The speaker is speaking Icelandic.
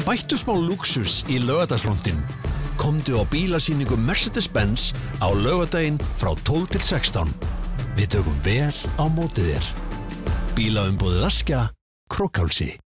Bættu smá lúxus í Laugardagsfrontinn. Komdu á bílasýningu Mercedes-Benz á laugardaginn frá 12 til 16. Við tökum vel á móti þér. Bílaumboðið Askja, Krókhálsi.